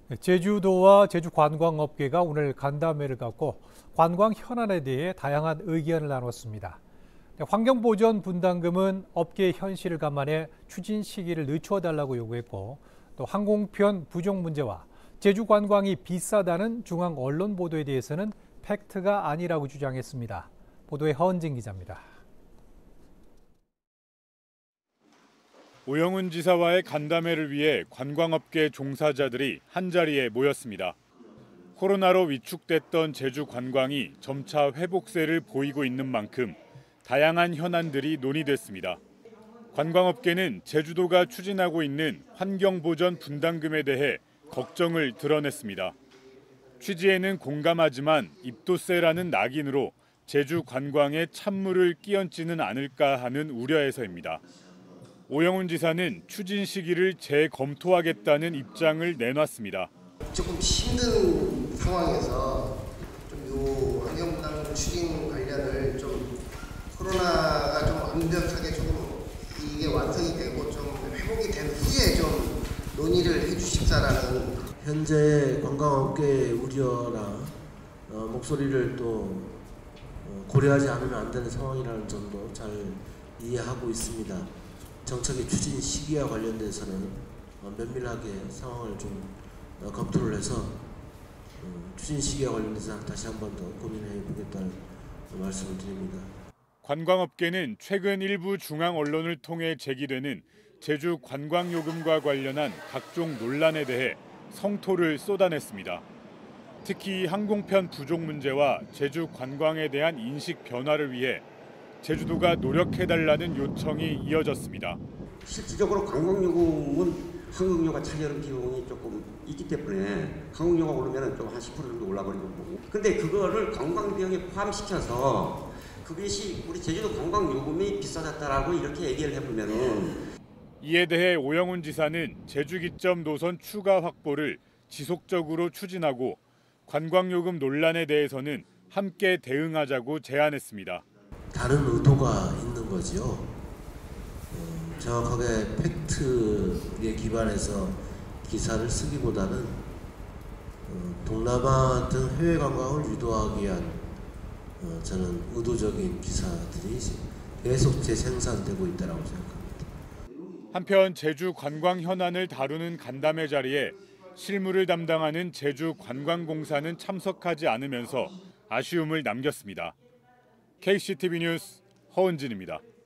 제주도와 제주관광업계가 오늘 간담회를 갖고 관광 현안에 대해 다양한 의견을 나눴습니다. 환경보전 분담금은 업계의 현실을 감안해 추진 시기를 늦춰달라고 요구했고, 또 항공편 부족 문제와 제주 관광이 비싸다는 중앙 언론 보도에 대해서는 팩트가 아니라고 주장했습니다. 보도에 허은진 기자입니다. 오영훈 지사와의 간담회를 위해 관광업계 종사자들이 한자리에 모였습니다. 코로나로 위축됐던 제주 관광이 점차 회복세를 보이고 있는 만큼 다양한 현안들이 논의됐습니다. 관광업계는 제주도가 추진하고 있는 환경보전 분담금에 대해 걱정을 드러냈습니다. 취지에는 공감하지만 입도세라는 낙인으로 제주 관광에 찬물을 끼얹지는 않을까 하는 우려에서입니다. 오영훈 지사는 추진 시기를 재검토하겠다는 입장을 내놨습니다. 조금 힘든 상황에서 좀 요 환경부담금 추진 관련을 좀 코로나가 좀 완벽하게 조금 이게 완성이 되고 좀 회복이 된 후에 좀 논의를 해주십사라는 현재 관광업계의 우려나 목소리를 또 고려하지 않으면 안 되는 상황이라는 점도 잘 이해하고 있습니다. 정책의 추진 시기와 관련돼서는 면밀하게 상황을 좀 검토를 해서 추진 시기와 관련돼서 다시 한 번 더 고민해 보겠다는 말씀을 드립니다. 관광업계는 최근 일부 중앙 언론을 통해 제기되는 제주 관광요금과 관련한 각종 논란에 대해 성토를 쏟아냈습니다. 특히 항공편 부족 문제와 제주 관광에 대한 인식 변화를 위해 제주도가 노력해달라는 요청이 이어졌습니다. 실질적으로 관광요금은 항공료가 차지하는 비용이 조금 있기 때문에 항공료가 오르면 좀 한 10% 정도 올라버리는 거고. 근데 그거를 관광 비용에 포함시켜서 그것이 우리 제주도 관광요금이 비싸졌다라고 이렇게 얘기를 해보면은. 이에 대해 오영훈 지사는 제주기점 노선 추가 확보를 지속적으로 추진하고 관광요금 논란에 대해서는 함께 대응하자고 제안했습니다. 다른 의도가 있는 거죠. 정확하게 팩트에 기반해서 기사를 쓰기보다는 동남아 등 해외 관광을 유도하기 위한 저는 의도적인 기사들이 계속 재생산되고 있다고 생각합니다. 한편 제주 관광 현안을 다루는 간담회 자리에 실무를 담당하는 제주관광공사는 참석하지 않으면서 아쉬움을 남겼습니다. KCTV 뉴스 허은진입니다.